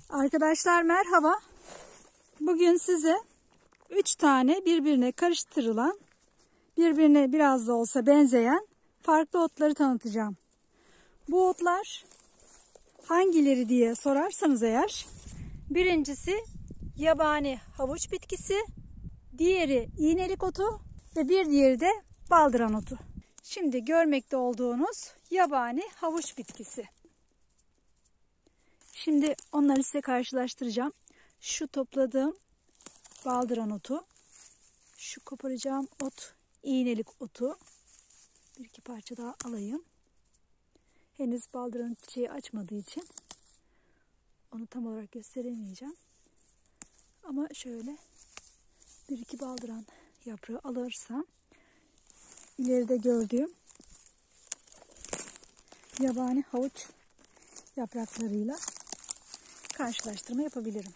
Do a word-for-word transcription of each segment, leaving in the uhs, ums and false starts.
Arkadaşlar merhaba. Bugün size üç tane birbirine karıştırılan, birbirine biraz da olsa benzeyen farklı otları tanıtacağım. Bu otlar hangileri diye sorarsanız eğer, birincisi yabani havuç bitkisi, diğeri iğnelik otu ve bir diğeri de baldıran otu. Şimdi görmekte olduğunuz yabani havuç bitkisi. Şimdi onları size karşılaştıracağım. Şu topladığım baldıran otu, şu koparacağım ot iğnelik otu. Bir iki parça daha alayım. Henüz baldıran çiçeği açmadığı için onu tam olarak gösteremeyeceğim. Ama şöyle bir iki baldıran yaprağı alırsam ileride gördüğüm yabani havuç yapraklarıyla karşılaştırma yapabilirim.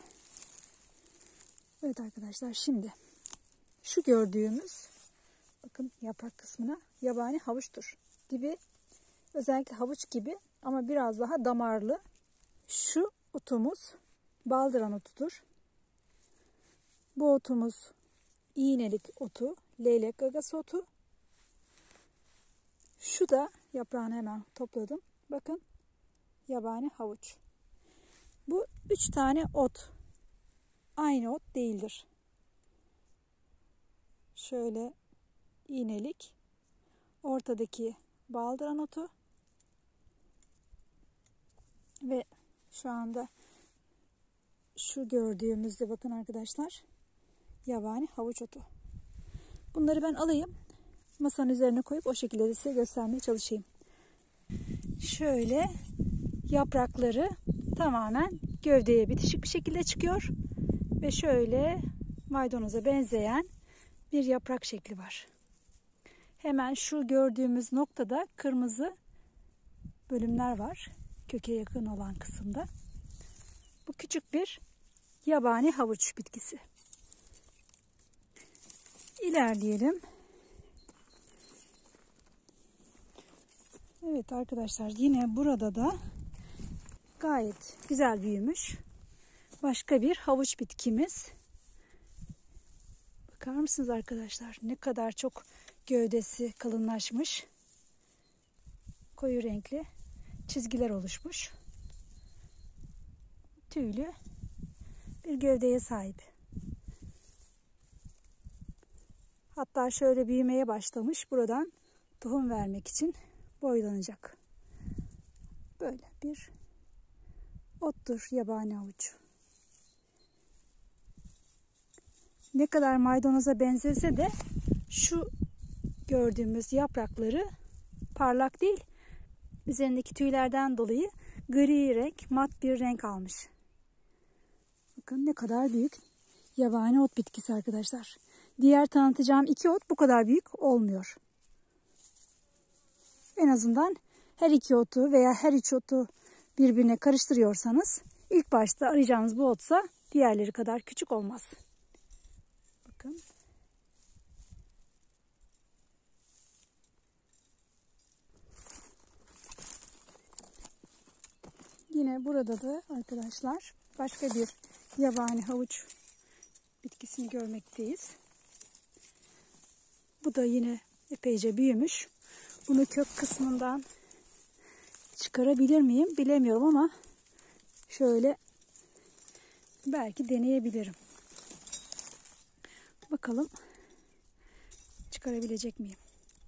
Evet arkadaşlar, şimdi şu gördüğümüz, bakın yaprak kısmına, yabani havuçtur. Dibi özellikle havuç gibi ama biraz daha damarlı. Şu otumuz baldıran otudur. Bu otumuz iğnelik otu, leylek gagası otu. Şu da yaprağını hemen topladım. Bakın, yabani havuç. Bu üç tane ot aynı ot değildir. Şöyle iğnelik, ortadaki baldıran otu ve şu anda şu gördüğümüzde bakın arkadaşlar, yabani havuç otu. Bunları ben alayım, masanın üzerine koyup o şekilde de size göstermeye çalışayım. Şöyle yaprakları tamamen gövdeye bitişik bir şekilde çıkıyor ve şöyle maydanoza benzeyen bir yaprak şekli var. Hemen şu gördüğümüz noktada kırmızı bölümler var, köke yakın olan kısımda. Bu küçük bir yabani havuç bitkisi. İlerleyelim. Evet arkadaşlar, yine burada da gayet güzel büyümüş başka bir havuç bitkimiz. Bakar mısınız arkadaşlar? Ne kadar çok gövdesi kalınlaşmış. Koyu renkli çizgiler oluşmuş. Tüylü bir gövdeye sahip. Hatta şöyle büyümeye başlamış. Buradan tohum vermek için boylanacak. Böyle bir ottur yabani havuç. Ne kadar maydanoza benzese de şu gördüğümüz yaprakları parlak değil, üzerindeki tüylerden dolayı gri renk, mat bir renk almış. Bakın ne kadar büyük yabani ot bitkisi arkadaşlar. Diğer tanıtacağım iki ot bu kadar büyük olmuyor. En azından her iki otu veya her üç otu birbirine karıştırıyorsanız ilk başta arayacağınız bu otsa diğerleri kadar küçük olmaz. Bakın. Yine burada da arkadaşlar başka bir yabani havuç bitkisini görmekteyiz. Bu da yine epeyce büyümüş. Bunu kök kısmından çıkarabilir miyim bilemiyorum ama şöyle belki deneyebilirim. Bakalım çıkarabilecek miyim?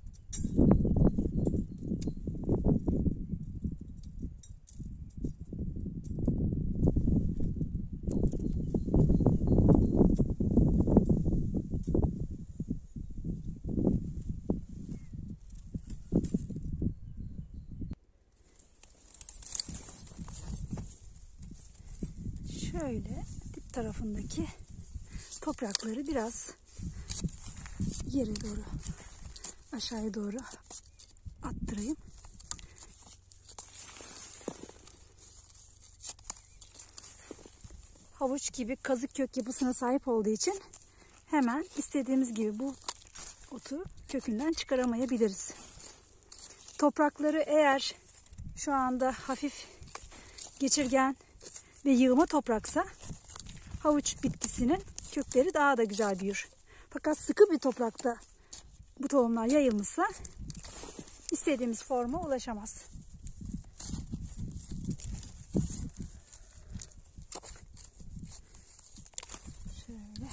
Şöyle dip tarafındaki toprakları biraz yere doğru, aşağıya doğru attırayım. Havuç gibi kazık kök yapısına sahip olduğu için hemen istediğimiz gibi bu otu kökünden çıkaramayabiliriz. Toprakları eğer şu anda hafif geçirgen ve yığma topraksa havuç bitkisinin kökleri daha da güzel büyür. Fakat sıkı bir toprakta bu tohumlar yayılmışsa istediğimiz forma ulaşamaz. Şöyle.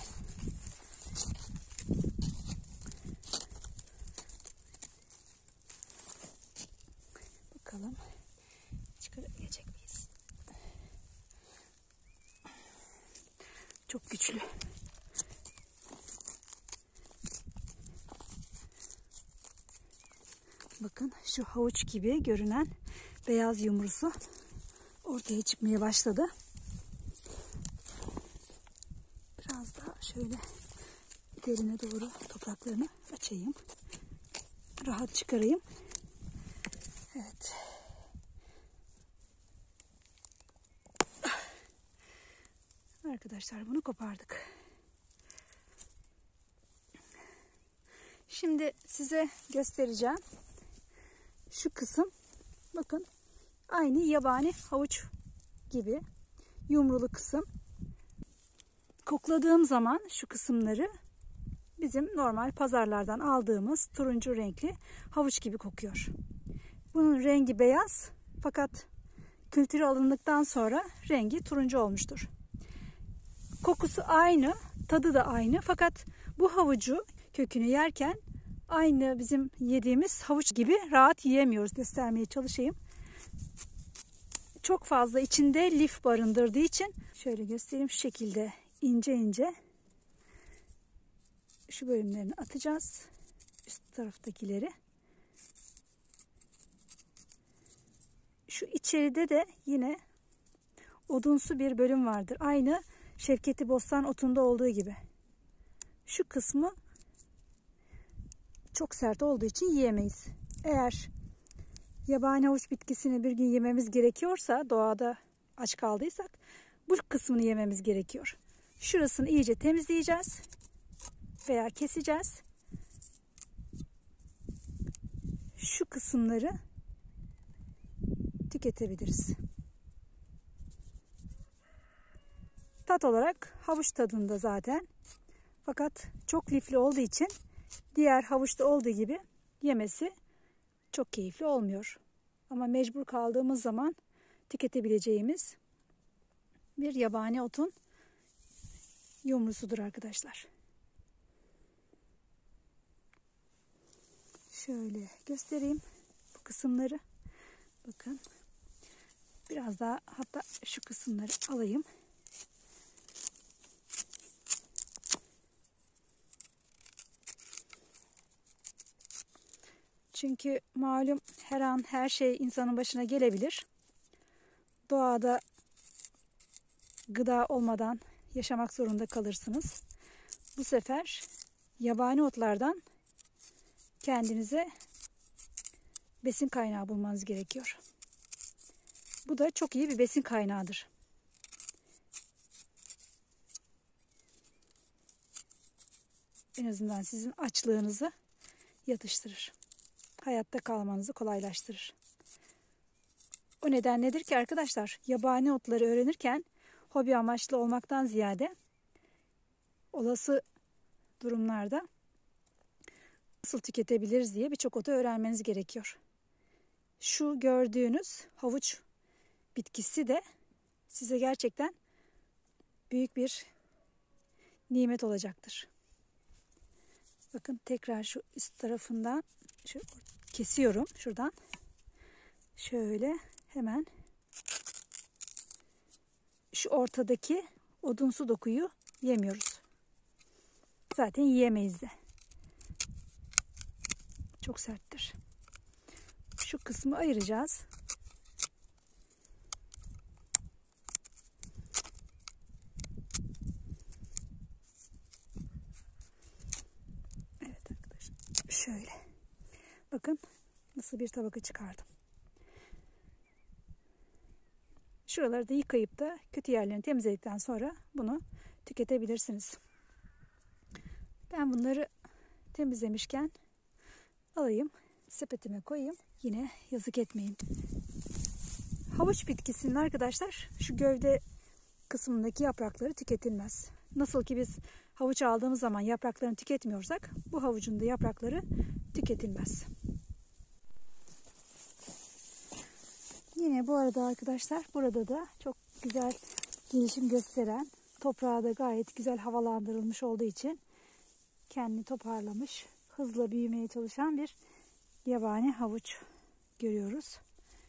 Bakalım çıkarabilecek miyiz? Çok güçlü. Bakın şu havuç gibi görünen beyaz yumrusu ortaya çıkmaya başladı. Biraz daha şöyle derine doğru topraklarını açayım. Rahat çıkarayım. Evet. Arkadaşlar bunu kopardık. Şimdi size göstereceğim. Şu kısım bakın aynı yabani havuç gibi yumrulu kısım. Kokladığım zaman şu kısımları bizim normal pazarlardan aldığımız turuncu renkli havuç gibi kokuyor. Bunun rengi beyaz fakat kültürü alındıktan sonra rengi turuncu olmuştur. Kokusu aynı, tadı da aynı fakat bu havucu kökünü yerken aynı bizim yediğimiz havuç gibi rahat yiyemiyoruz. Göstermeye çalışayım. Çok fazla içinde lif barındırdığı için şöyle göstereyim, şu şekilde ince ince şu bölümlerini atacağız. Üst taraftakileri. Şu içeride de yine odunsu bir bölüm vardır. Aynı Şevketi Bostan otunda olduğu gibi. Şu kısmı çok sert olduğu için yiyemeyiz. Eğer yabani havuç bitkisini bir gün yememiz gerekiyorsa, doğada aç kaldıysak bu kısmını yememiz gerekiyor. Şurasını iyice temizleyeceğiz veya keseceğiz. Şu kısımları tüketebiliriz. Tat olarak havuç tadında zaten. Fakat çok lifli olduğu için diğer havuçta olduğu gibi yemesi çok keyifli olmuyor. Ama mecbur kaldığımız zaman tüketebileceğimiz bir yabani otun yumrusudur arkadaşlar. Şöyle göstereyim bu kısımları. Bakın. Biraz daha, hatta şu kısımları alayım. Çünkü malum her an her şey insanın başına gelebilir. Doğada gıda olmadan yaşamak zorunda kalırsınız. Bu sefer yabani otlardan kendinize besin kaynağı bulmanız gerekiyor. Bu da çok iyi bir besin kaynağıdır. En azından sizin açlığınızı yatıştırır. Hayatta kalmanızı kolaylaştırır. O neden nedir ki arkadaşlar? Yabani otları öğrenirken hobi amaçlı olmaktan ziyade olası durumlarda nasıl tüketebiliriz diye birçok otu öğrenmeniz gerekiyor. Şu gördüğünüz havuç bitkisi de size gerçekten büyük bir nimet olacaktır. Bakın tekrar şu üst tarafından şu kesiyorum şuradan. Şöyle hemen şu ortadaki odunsu dokuyu yemiyoruz. Zaten yiyemeyiz de. Çok serttir. Şu kısmı ayıracağız. Evet arkadaşlar. Şöyle. Bakın nasıl bir tabaka çıkardım. Şuraları da yıkayıp da kötü yerlerini temizledikten sonra bunu tüketebilirsiniz. Ben bunları temizlemişken alayım, sepetime koyayım. Yine yazık etmeyin. Havuç bitkisinin arkadaşlar şu gövde kısmındaki yaprakları tüketilmez. Nasıl ki biz havuç aldığımız zaman yapraklarını tüketmiyorsak, bu havucun da yaprakları tüketilmez. Yine bu arada arkadaşlar, burada da çok güzel gelişim gösteren, toprağı da gayet güzel havalandırılmış olduğu için kendini toparlamış, hızla büyümeye çalışan bir yabani havuç görüyoruz.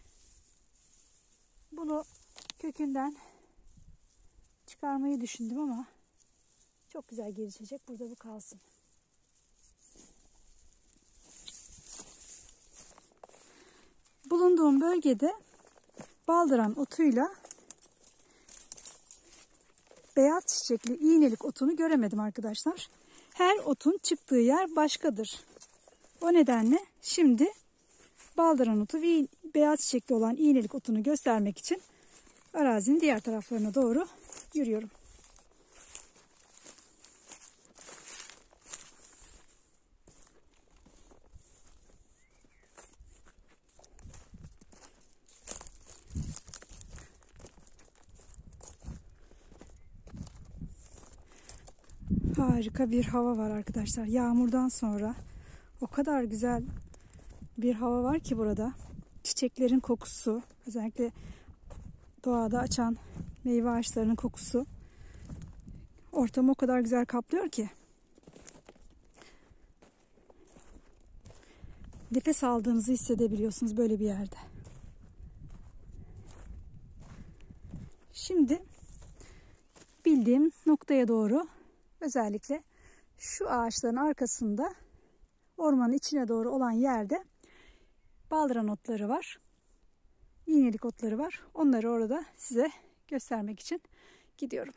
Bunu kökünden çıkarmayı düşündüm ama çok güzel gelişecek. Burada bu kalsın. Bulunduğum bölgede baldıran otuyla beyaz çiçekli iğnelik otunu göremedim arkadaşlar. Her otun çıktığı yer başkadır. O nedenle şimdi baldıran otu ve beyaz çiçekli olan iğnelik otunu göstermek için arazinin diğer taraflarına doğru yürüyorum. Harika bir hava var arkadaşlar. Yağmurdan sonra o kadar güzel bir hava var ki burada. Çiçeklerin kokusu, özellikle doğada açan meyve ağaçlarının kokusu ortamı o kadar güzel kaplıyor ki. Nefes aldığınızı hissedebiliyorsunuz böyle bir yerde. Şimdi bildiğim noktaya doğru, özellikle şu ağaçların arkasında ormanın içine doğru olan yerde baldıran otları var. İğnelik otları var. Onları orada size göstermek için gidiyorum.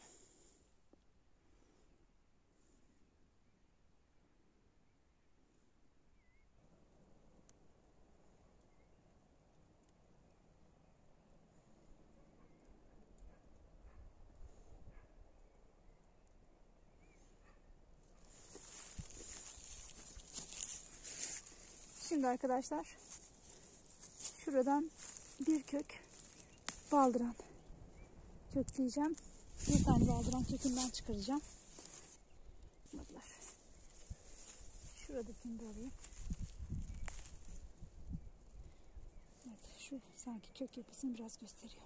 Şimdi arkadaşlar şuradan bir kök baldıran kökleyeceğim. Bir tane baldıran kökünden çıkaracağım. Baklar. Şuradakini de alayım. Evet, şu sanki kök yapısını biraz gösteriyor.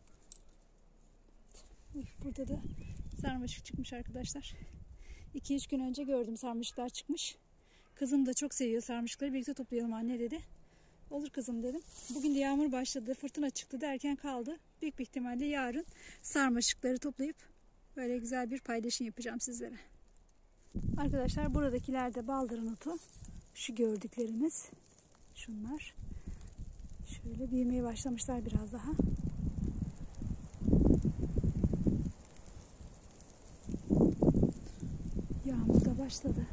Evet, burada da sarmaşık çıkmış arkadaşlar. iki üç gün önce gördüm, sarmaşıklar çıkmış. Kızım da çok seviyor sarmaşıkları. Birlikte toplayalım anne dedi. Olur kızım dedim. Bugün de yağmur başladı, fırtına çıktı derken kaldı. Büyük bir ihtimalle yarın sarmaşıkları toplayıp böyle güzel bir paylaşım yapacağım sizlere. Arkadaşlar buradakiler de baldıran otu. Şu gördükleriniz şunlar. Şöyle büyümeye başlamışlar biraz daha. Yağmur da başladı.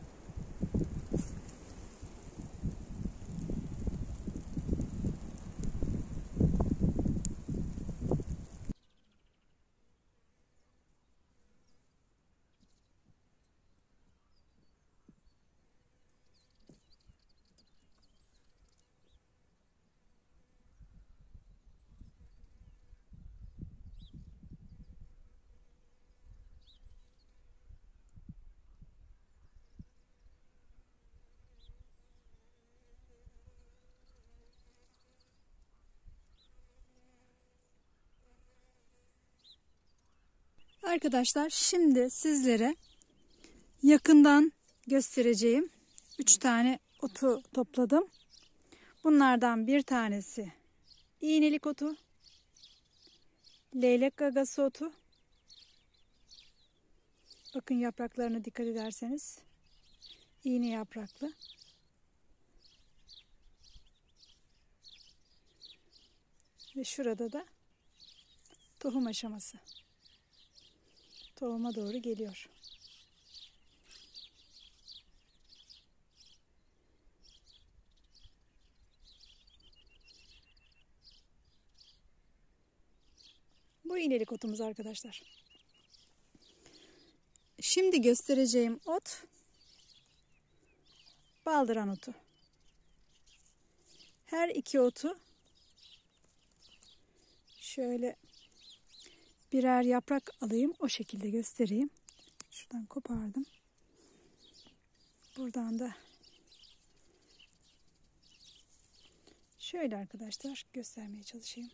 Arkadaşlar şimdi sizlere yakından göstereceğim üç tane otu topladım. Bunlardan bir tanesi iğnelik otu, leylek gagası otu. Bakın yapraklarına dikkat ederseniz iğne yapraklı. Ve şurada da tohum aşaması. Tohuma doğru geliyor. Bu iğnelik otumuz arkadaşlar. Şimdi göstereceğim ot baldıran otu. Her iki otu şöyle birer yaprak alayım. O şekilde göstereyim. Şuradan kopardım. Buradan da şöyle arkadaşlar göstermeye çalışayım.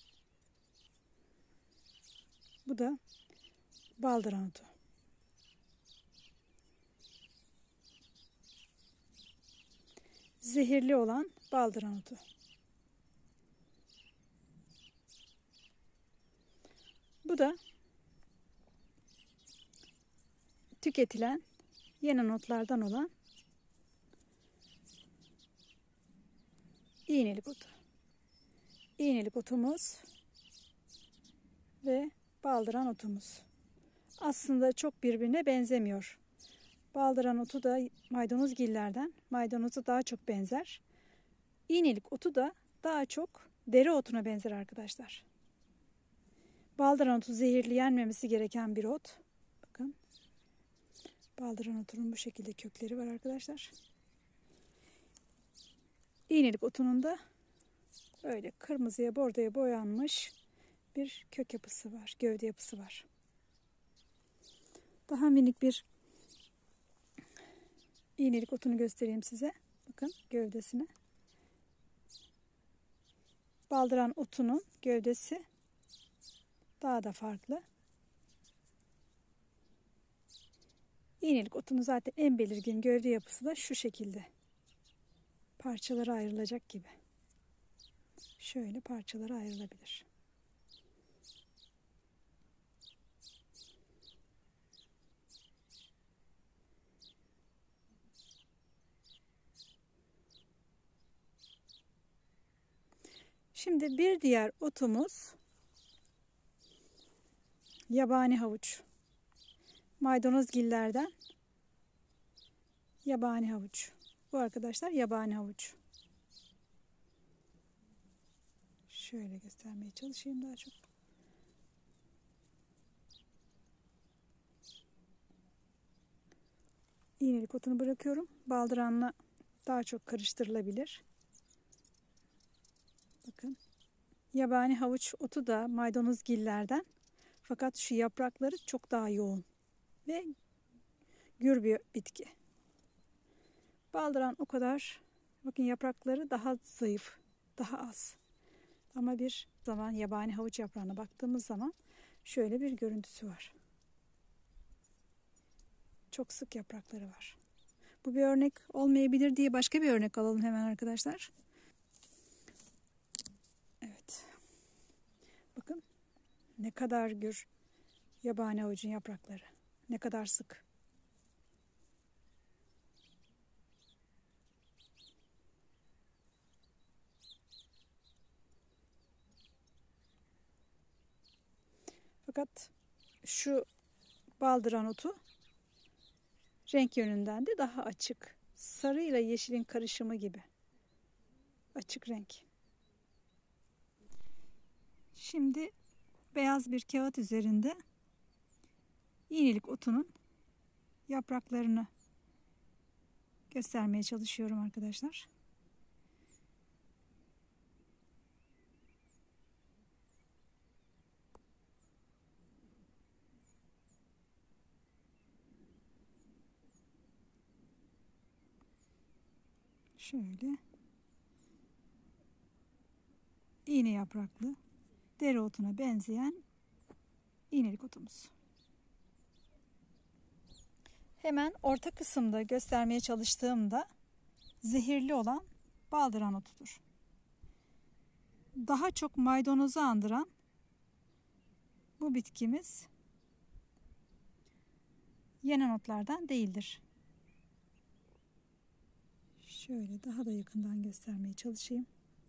Bu da baldıran otu. Zehirli olan baldıran otu. Bu da tüketilen yenen otlardan olan iğnelik otu. İğnelik otumuz ve baldıran otumuz. Aslında çok birbirine benzemiyor. Baldıran otu da maydanozgillerden, maydanoza daha çok benzer. İğnelik otu da daha çok dere otuna benzer arkadaşlar. Baldıran otu zehirli, yenmemesi gereken bir ot. Bakın. Baldıran otunun bu şekilde kökleri var arkadaşlar. İğnelik otunun da böyle kırmızıya, bordoya boyanmış bir kök yapısı var, gövde yapısı var. Daha minik bir iğnelik otunu göstereyim size. Bakın gövdesine. Baldıran otunun gövdesi daha da farklı. İğnelik otunun zaten en belirgin gövde yapısı da şu şekilde. Parçalara ayrılacak gibi. Şöyle parçalara ayrılabilir. Şimdi bir diğer otumuz yabani havuç. Maydanozgillerden yabani havuç. Bu arkadaşlar yabani havuç. Şöyle göstermeye çalışayım daha çok. İğnelik otunu bırakıyorum. Baldıranla daha çok karıştırılabilir. Bakın. Yabani havuç otu da maydanozgillerden. Fakat şu yaprakları çok daha yoğun ve gür bir bitki. Baldıran o kadar, bakın yaprakları daha zayıf, daha az. Ama bir zaman yabani havuç yaprağına baktığımız zaman şöyle bir görüntüsü var. Çok sık yaprakları var. Bu bir örnek olmayabilir diye başka bir örnek alalım hemen arkadaşlar. Evet. Bakın ne kadar gür yabani havucun yaprakları. Ne kadar sık. Fakat şu baldıran otu renk yönünden de daha açık. Sarı ile yeşilin karışımı gibi. Açık renk. Şimdi beyaz bir kağıt üzerinde iğnelik otunun yapraklarını göstermeye çalışıyorum arkadaşlar. Şöyle iğne yapraklı dereotuna benzeyen iğnelik otumuz. Hemen orta kısımda göstermeye çalıştığımda zehirli olan baldıran otudur. Daha çok maydanozu andıran bu bitkimiz yenen otlardan değildir. Şöyle daha da yakından göstermeye çalışayım.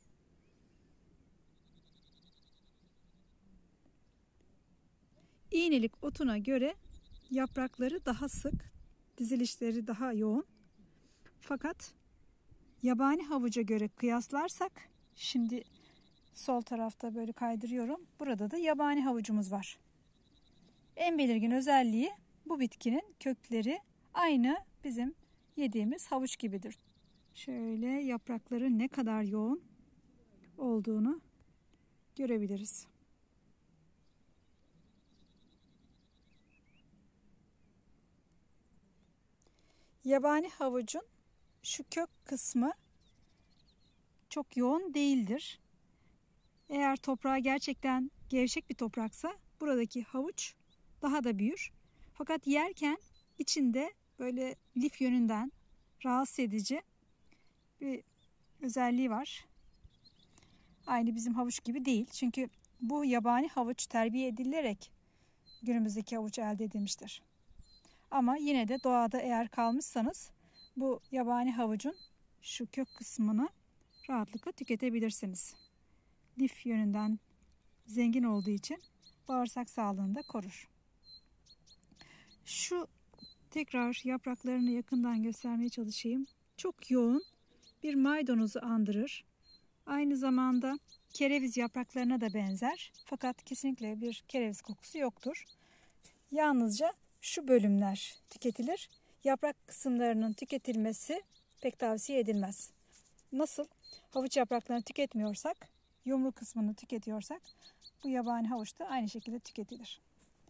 İğnelik otuna göre yaprakları daha sık, dizilişleri daha yoğun. Fakat yabani havuca göre kıyaslarsak, şimdi sol tarafta böyle kaydırıyorum. Burada da yabani havucumuz var. En belirgin özelliği bu bitkinin kökleri aynı bizim yediğimiz havuç gibidir. Şöyle yaprakları ne kadar yoğun olduğunu görebiliriz. Yabani havucun şu kök kısmı çok yoğun değildir. Eğer toprağı gerçekten gevşek bir topraksa buradaki havuç daha da büyür. Fakat yerken içinde böyle lif yönünden rahatsız edici bir özelliği var. Aynı bizim havuç gibi değil. Çünkü bu yabani havuç terbiye edilerek günümüzdeki havuç elde edilmiştir. Ama yine de doğada eğer kalmışsanız bu yabani havucun şu kök kısmını rahatlıkla tüketebilirsiniz. Lif yönünden zengin olduğu için bağırsak sağlığını da korur. Şu tekrar yapraklarını yakından göstermeye çalışayım. Çok yoğun bir maydanozu andırır. Aynı zamanda kereviz yapraklarına da benzer. Fakat kesinlikle bir kereviz kokusu yoktur. Yalnızca şu bölümler tüketilir. Yaprak kısımlarının tüketilmesi pek tavsiye edilmez. Nasıl havuç yapraklarını tüketmiyorsak, yumru kısmını tüketiyorsak bu yabani havuç da aynı şekilde tüketilir.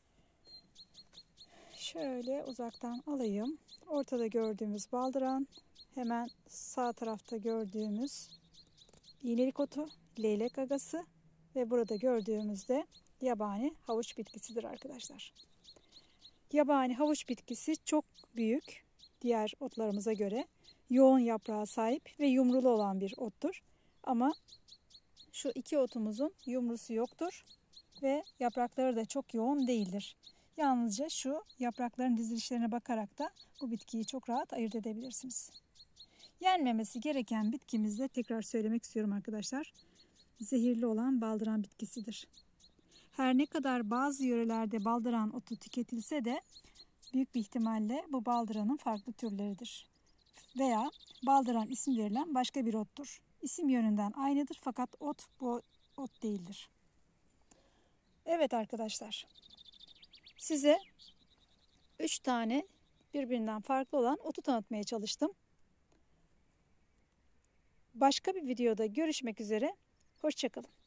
Şöyle uzaktan alayım. Ortada gördüğümüz baldıran, hemen sağ tarafta gördüğümüz iğnelik otu, leylek agası ve burada gördüğümüz de yabani havuç bitkisidir arkadaşlar. Yabani havuç bitkisi çok büyük, diğer otlarımıza göre yoğun yaprağa sahip ve yumrulu olan bir ottur. Ama şu iki otumuzun yumrusu yoktur ve yaprakları da çok yoğun değildir. Yalnızca şu yaprakların dizilişlerine bakarak da bu bitkiyi çok rahat ayırt edebilirsiniz. Yenmemesi gereken bitkimizde tekrar söylemek istiyorum arkadaşlar. Zehirli olan baldıran bitkisidir. Her ne kadar bazı yörelerde baldıran otu tüketilse de büyük bir ihtimalle bu baldıranın farklı türleridir. Veya baldıran isim verilen başka bir ottur. İsim yönünden aynıdır fakat ot bu ot değildir. Evet arkadaşlar. Size üç tane birbirinden farklı olan otu tanıtmaya çalıştım. Başka bir videoda görüşmek üzere. Hoşça kalın.